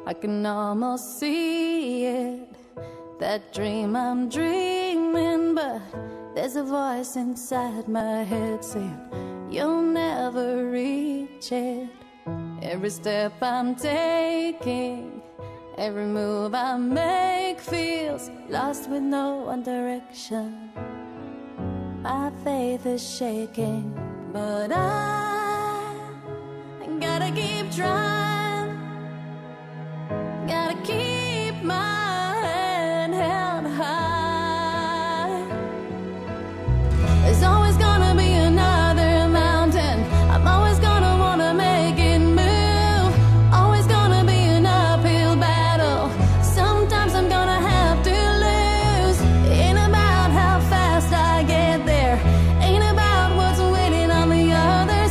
I can almost see it, that dream I'm dreaming, but there's a voice inside my head saying you'll never reach it. Every step I'm taking, every move I make feels lost with no one direction. My faith is shaking, but I gotta keep trying, gotta keep my head held high. There's always gonna be another mountain, I'm always gonna wanna make it move, always gonna be an uphill battle, sometimes I'm gonna have to lose. Ain't about how fast I get there, ain't about what's waiting on the other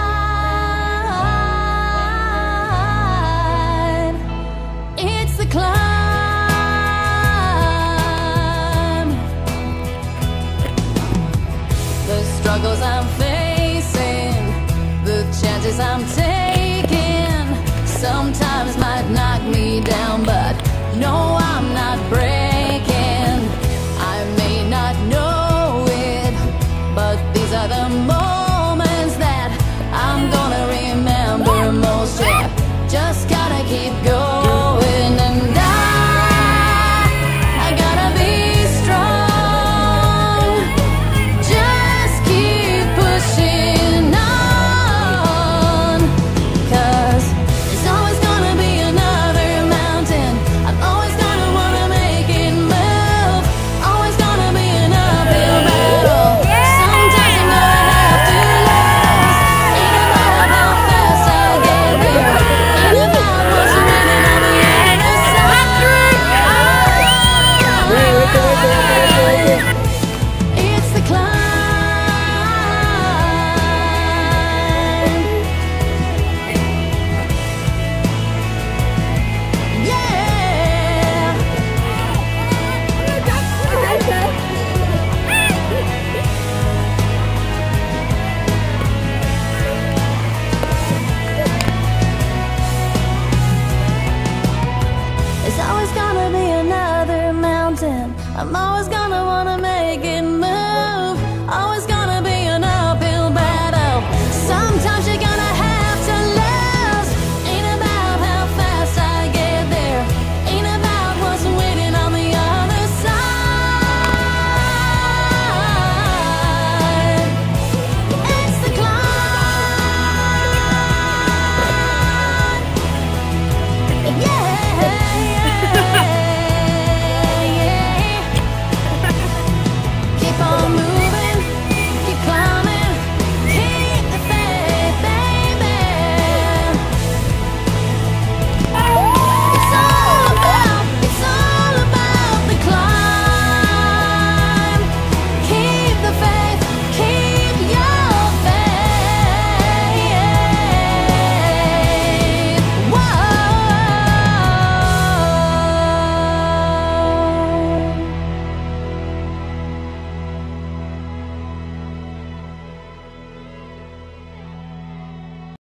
side. It's the climb, the struggles I'm facing, the chances I'm taking, sometimes might knock me down, but no, I'm not breaking. I may not know it, but these are the moments